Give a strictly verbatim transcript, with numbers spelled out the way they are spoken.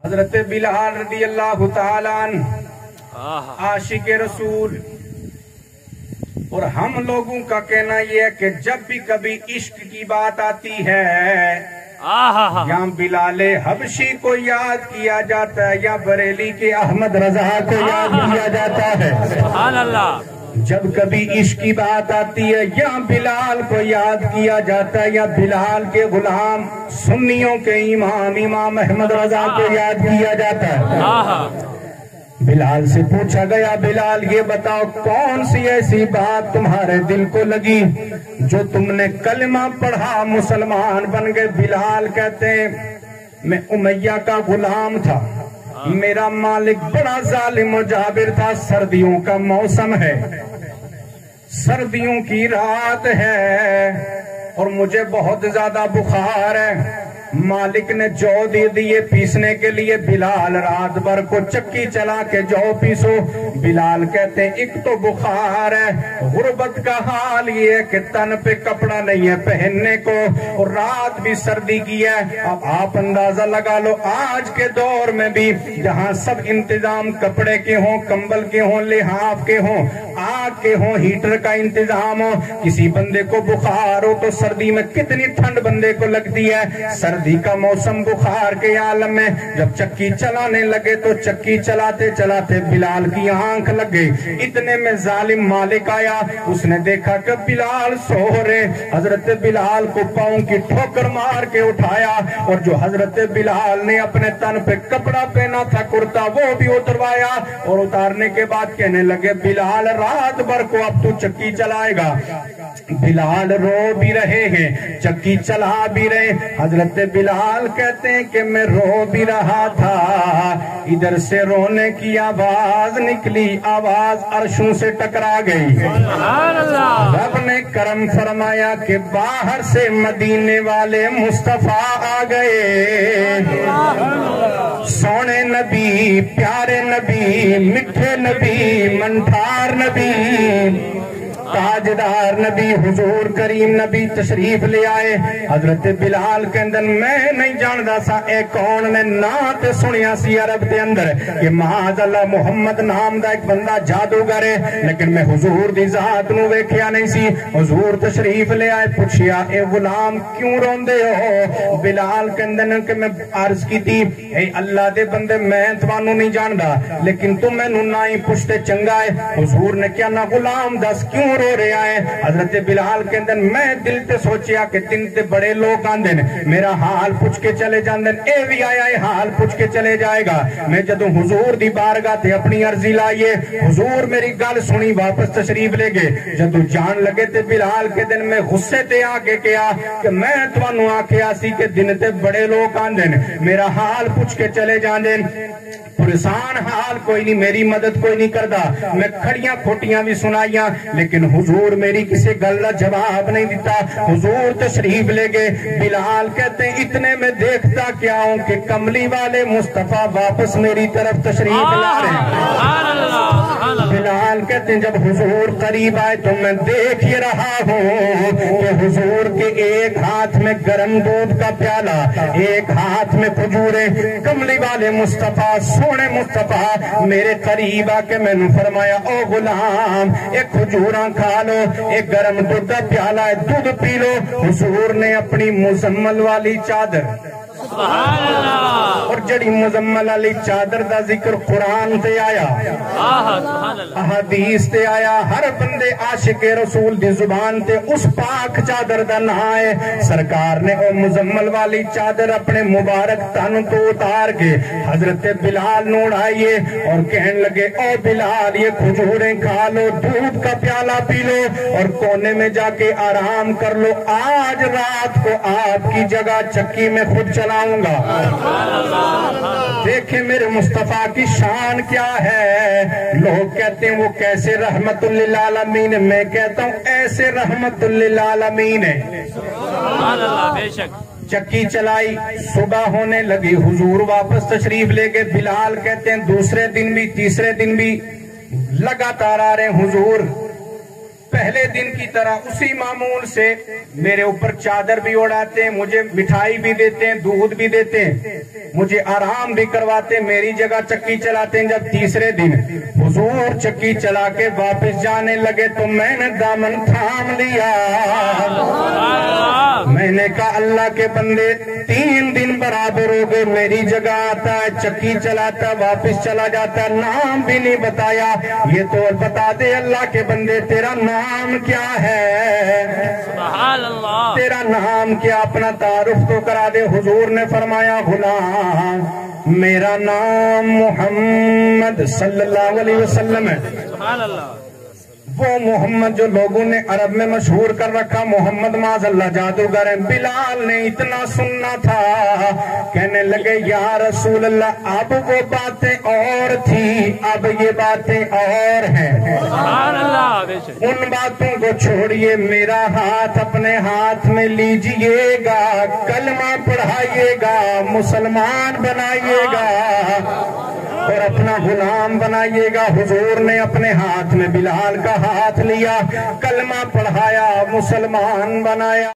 حضرت بلال رضی اللہ تعالیٰ عنہ عاشق رسول، اور ہم لوگوں کا کہنا یہ ہے کہ جب بھی کبھی عشق کی بات آتی ہے یا بلال حبشی کو یاد کیا جاتا ہے یا بریلی کے احمد رضا کو یاد کیا جاتا ہے۔ سبحان اللہ۔ جب کبھی عشق کی بات آتی ہے یا بلال کو یاد کیا جاتا ہے یا بلال کے غلام سنیوں کے امام امام احمد رضا کو یاد کیا جاتا ہے۔ بلال سے پوچھا گیا، بلال یہ بتاؤ کون سی ایسی بات تمہارے دل کو لگی جو تم نے کلمہ پڑھا مسلمان بن گئے؟ بلال کہتے ہیں میں امیہ کا غلام تھا، میرا مالک بڑا ظالم و جابر تھا، سردیوں کا موسم ہے، سردیوں کی رات ہے اور مجھے بہت زیادہ بخار ہے۔ مالک نے جو دے دیے پیسنے کے لیے، بلال رات بھر کو چکی چلا کے جو پیسو۔ بلال کہتے ہیں ایک تو بخار ہے، غربت کا حال یہ ہے کہ تن پہ کپڑا نہیں ہے پہننے کو، اور رات بھی سردی کی ہے۔ اب آپ اندازہ لگا لو آج کے دور میں بھی جہاں سب انتظام کپڑے کے ہوں، کمبل کے ہوں، لحاف کے ہوں، آگ کے ہوں، ہیٹر کا انتظام ہو، کسی بندے کو بخار ہو تو سردی میں کتنی ٹھنڈ بندے کو لگتی ہے۔ سردی کا موسم بخار کے عالم میں جب چکی چلانے لگے تو چکی چلاتے چلاتے بلال کی آنکھ لگ گئی۔ اتنے میں ظالم مالک آیا، اس نے دیکھا کہ بلال سو رہے، حضرت بلال کو پاؤں کی ٹھوکر مار کے اٹھایا، اور جو حضرت بلال نے اپنے تن پہ کپڑا پہنا تھا کرتا وہ بھی اتروایا، اور اتارنے کے بعد کہنے لگے بلال رات بھر کو اب تو چکی چلائے گا۔ بلال رو بھی رہے ہیں، چکی چلا بھی رہے۔ حضرت بلال کہتے ہیں کہ میں رو بھی رہا تھا، ادھر سے رونے کی آواز نکلی، آواز عرشوں سے ٹکرا گئی۔ رب نے کرم فرمایا کہ باہر سے مدینے والے مصطفیٰ آ گئے، سونے نبی، پیارے نبی، میٹھے نبی، منٹھار نبی، تاجدار نبی، حضور کریم نبی تشریف لے آئے۔ حضرت بلال کے اندر میں نہیں جاندا سا اے کون نے نات سنیا سی عرب دے اندر کہ معاذ اللہ محمد نام دا ایک بندہ جادوگر ہے، لیکن میں حضور دی ذات نو ویکھیا نہیں سی۔ حضور تشریف لے آئے، پوچھیا اے غلام کیوں روندے ہو؟ بلال کے اندر کہ میں عرض کی تھی اے اللہ دے بندے میں تانوں نہیں جاندا لیکن تو مینوں نہ ہی پوچھتے چنگا ہے۔ حضور نے کیا نہ غلام دس کیوں رو رہے آئے؟ حضرت بلال کے اندر میں دل تے سوچیا کہ دن تے بڑے لوگ آندے میرا حال پوچھ کے چلے جاندے، اے بھی آیا اے حال پوچھ کے چلے جائے گا۔ میں جدوں حضور دی بارگاہ تے اپنی عرضی لائیے، حضور میری گل سنی واپس تشریف لے گئے۔ جدوں جان لگے تے بلال کے دن میں غصے تے آ کے کیا کہ میں تانوں آکھیا سی کہ دن تے بڑے لوگ آندے میرا حال پوچھ کے چلے جاندے، پریشان حال کوئی نہیں، میری مدد کوئی نہیں کردا۔ میں کھڑیاں کھوٹیاں بھی سنائیاں لیکن حضور میری کسی گل کا جواب نہیں دیتا۔ حضور تشریف لے گئے۔ بلال کہتے ہیں اتنے میں دیکھتا کیا ہوں کہ کملی والے مصطفیٰ واپس میری طرف تشریف لا رہے ہیں۔ بلال کہتے ہیں جب حضور قریب آئے تو میں دیکھ یہ رہا ہوں کہ حضور کے ایک ہاتھ میں گرم دودھ کا پیالہ، ایک ہاتھ میں کھجوریں۔ کملی والے مصطفیٰ سونے مصطفیٰ میرے قریب آ کے میں نے فرمایا او غلام ایک کھجوراں کھا لو، ایک گرم دودھ کا پیالہ ہے دودھ پی لو۔ حضور نے اپنی مزمل والی چادر سبحان اللہ، اور جڑی مزمل علی چادر دا ذکر قرآن تے آیا، احادیث تے آیا، ہر بندے عاشق رسول دی زبان تے اس پاک چادر دا نام ہے۔ سرکار نے او مزمل والی چادر اپنے مبارک تن تو اتار کے حضرت بلال نو اڑائیے اور کہنے لگے او بلال یہ کھجوریں کھا لو، دودھ کا پیالہ پی لو اور کونے میں جا کے آرام کر لو، آج رات کو آپ کی جگہ چکی میں خود چلاؤں گا۔ دیکھیں میرے مصطفیٰ کی شان کیا ہے۔ لوگ کہتے ہیں وہ کیسے رحمت للعالمین، میں کہتا ہوں ایسے رحمت للعالمین ہے۔ چکی چلائی، صبح ہونے لگی، حضور واپس تشریف لے گئے۔ بلال کہتے ہیں دوسرے دن بھی تیسرے دن بھی لگاتار آ رہے ہیں، حضور پہلے دن کی طرح اسی معمول سے میرے اوپر چادر بھی اڑاتے ہیں، مجھے مٹھائی بھی دیتے ہیں، دودھ بھی دیتے ہیں، مجھے آرام بھی کرواتے ہیں، میری جگہ چکی چلاتے ہیں۔ جب تیسرے دن حضور چکی چلا کے واپس جانے لگے تو میں نے دامن تھام لیا، میں نے کہا اللہ کے بندے تین دن برابر ہو گئے، میری جگہ آتا ہے، چکی چلاتا، واپس چلا جاتا، نام بھی نہیں بتایا، یہ تو بتا دے اللہ کے بندے تیرا نام کیا ہے، سبحان اللہ، تیرا نام کیا، اپنا تعارف تو کرا دے۔ حضور نے فرمایا غلام میرا نام محمد صلی اللہ علیہ وسلم ہے۔ سبحان اللہ، وہ محمد جو لوگوں نے عرب میں مشہور کر رکھا محمد معاذ اللہ جادوگر ہے، بلال نے اتنا سننا تھا، کہنے لگے یا رسول اللہ اب وہ باتیں اور تھی، اب یہ باتیں اور ہیں، سبحان اللہ، بے شک، ان باتوں کو چھوڑیے، میرا ہاتھ اپنے ہاتھ میں لیجئے گا، کلمہ پڑھائیے گا، مسلمان بنائیے گا اور اپنا غلام بنائیے گا۔ حضور نے اپنے ہاتھ میں بلال کا ہاتھ لیا، کلمہ پڑھایا، مسلمان بنایا۔